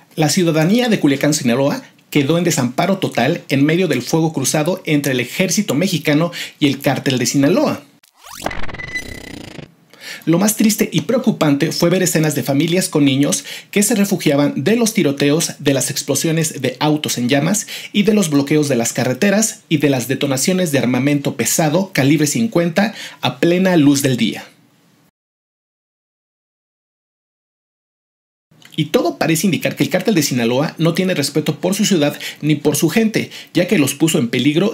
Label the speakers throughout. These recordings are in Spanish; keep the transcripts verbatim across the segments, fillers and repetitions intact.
Speaker 1: La ciudadanía de Culiacán, Sinaloa, quedó en desamparo total en medio del fuego cruzado entre el ejército mexicano y el cártel de Sinaloa. Lo más triste y preocupante fue ver escenas de familias con niños que se refugiaban de los tiroteos, de las explosiones de autos en llamas y de los bloqueos de las carreteras y de las detonaciones de armamento pesado calibre cincuenta a plena luz del día. Y todo parece indicar que el cártel de Sinaloa no tiene respeto por su ciudad ni por su gente, ya que los puso en peligro.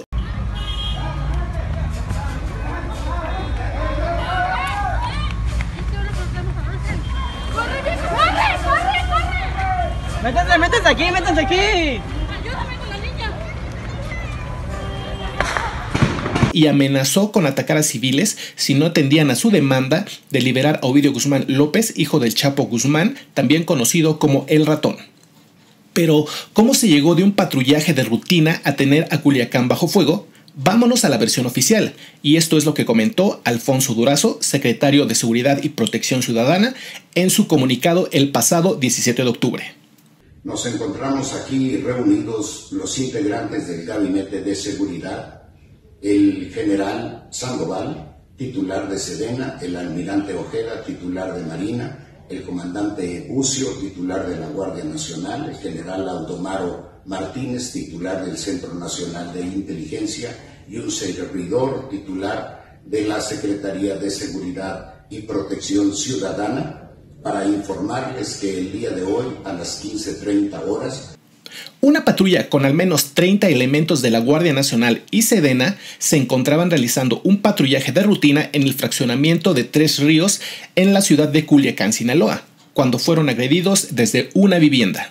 Speaker 2: ¡Métanse, métanse aquí, métanse aquí!
Speaker 3: ¡Ayúdame con la niña!
Speaker 1: Y amenazó con atacar a civiles si no atendían a su demanda de liberar a Ovidio Guzmán López, hijo del Chapo Guzmán, también conocido como El Ratón. Pero, ¿cómo se llegó de un patrullaje de rutina a tener a Culiacán bajo fuego? Vámonos a la versión oficial, y esto es lo que comentó Alfonso Durazo, secretario de Seguridad y Protección Ciudadana, en su comunicado el pasado diecisiete de octubre.
Speaker 4: Nos encontramos aquí reunidos los integrantes del Gabinete de Seguridad, el general Sandoval, titular de Sedena, el almirante Ojeda, titular de Marina, el comandante Bucio, titular de la Guardia Nacional, el general Audomaro Martínez, titular del Centro Nacional de Inteligencia, y un servidor titular de la Secretaría de Seguridad y Protección Ciudadana, para informarles que el día de hoy a las quince treinta horas
Speaker 1: una patrulla con al menos treinta elementos de la Guardia Nacional y Sedena se encontraban realizando un patrullaje de rutina en el fraccionamiento de Tres Ríos en la ciudad de Culiacán, Sinaloa, cuando fueron agredidos desde una vivienda.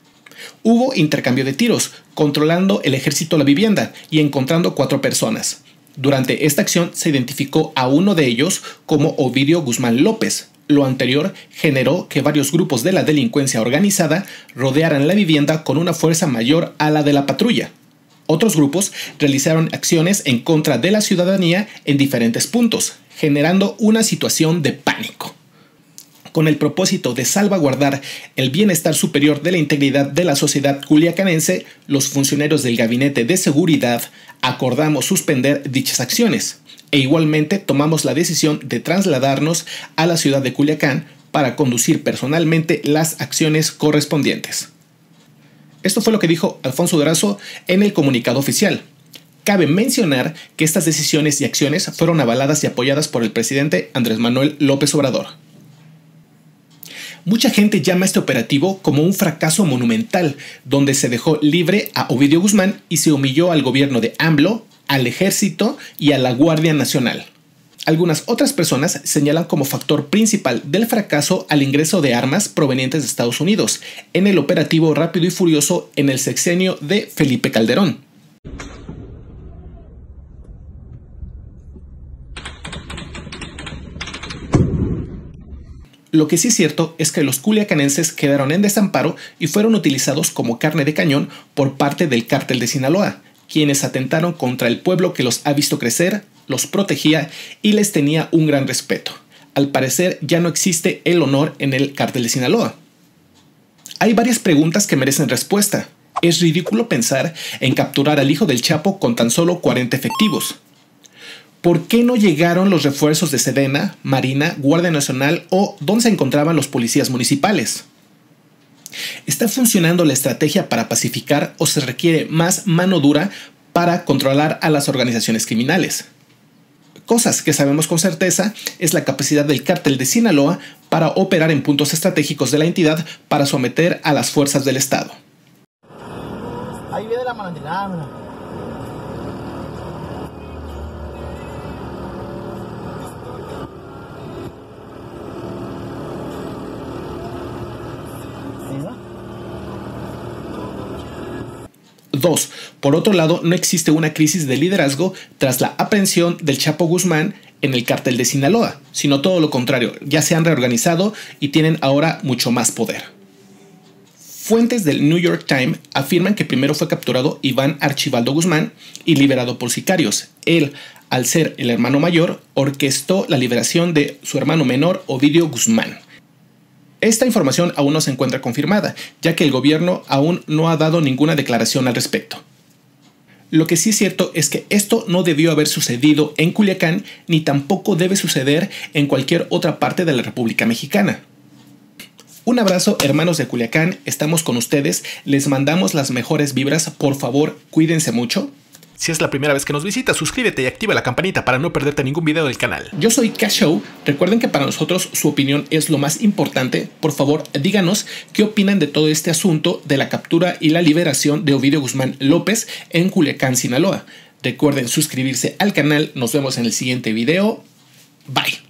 Speaker 1: Hubo intercambio de tiros, controlando el ejército la vivienda y encontrando cuatro personas. Durante esta acción se identificó a uno de ellos como Ovidio Guzmán López. Lo anterior generó que varios grupos de la delincuencia organizada rodearan la vivienda con una fuerza mayor a la de la patrulla. Otros grupos realizaron acciones en contra de la ciudadanía en diferentes puntos, generando una situación de pánico. Con el propósito de salvaguardar el bienestar superior de la integridad de la sociedad culiacanense, los funcionarios del Gabinete de Seguridad acordamos suspender dichas acciones. E igualmente tomamos la decisión de trasladarnos a la ciudad de Culiacán para conducir personalmente las acciones correspondientes. Esto fue lo que dijo Alfonso Durazo en el comunicado oficial. Cabe mencionar que estas decisiones y acciones fueron avaladas y apoyadas por el presidente Andrés Manuel López Obrador. Mucha gente llama este operativo como un fracaso monumental, donde se dejó libre a Ovidio Guzmán y se humilló al gobierno de AMLO, al ejército y a la Guardia Nacional. Algunas otras personas señalan como factor principal del fracaso al ingreso de armas provenientes de Estados Unidos en el operativo Rápido y Furioso en el sexenio de Felipe Calderón. Lo que sí es cierto es que los culiacanenses quedaron en desamparo y fueron utilizados como carne de cañón por parte del cártel de Sinaloa, quienes atentaron contra el pueblo que los ha visto crecer, los protegía y les tenía un gran respeto. Al parecer ya no existe el honor en el cártel de Sinaloa. Hay varias preguntas que merecen respuesta. Es ridículo pensar en capturar al hijo del Chapo con tan solo cuarenta efectivos. ¿Por qué no llegaron los refuerzos de Sedena, Marina, Guardia Nacional o dónde se encontraban los policías municipales? ¿Está funcionando la estrategia para pacificar o se requiere más mano dura para controlar a las organizaciones criminales? Cosas que sabemos con certeza es la capacidad del cártel de Sinaloa para operar en puntos estratégicos de la entidad para someter a las fuerzas del Estado.
Speaker 2: Ahí viene la malandrinada, mira.
Speaker 1: Dos. Por otro lado, no existe una crisis de liderazgo tras la aprehensión del Chapo Guzmán en el cártel de Sinaloa, sino todo lo contrario, ya se han reorganizado y tienen ahora mucho más poder. Fuentes del New York Times afirman que primero fue capturado Iván Archibaldo Guzmán y liberado por sicarios. Él, al ser el hermano mayor, orquestó la liberación de su hermano menor Ovidio Guzmán. Esta información aún no se encuentra confirmada, ya que el gobierno aún no ha dado ninguna declaración al respecto. Lo que sí es cierto es que esto no debió haber sucedido en Culiacán, ni tampoco debe suceder en cualquier otra parte de la República Mexicana. Un abrazo, hermanos de Culiacán, estamos con ustedes, les mandamos las mejores vibras, por favor, cuídense mucho.
Speaker 5: Si es la primera vez que nos visitas, suscríbete y activa la campanita para no perderte ningún video del canal.
Speaker 1: Yo soy K-Show, recuerden que para nosotros su opinión es lo más importante. Por favor, díganos qué opinan de todo este asunto de la captura y la liberación de Ovidio Guzmán López en Culiacán, Sinaloa. Recuerden suscribirse al canal, nos vemos en el siguiente video. Bye.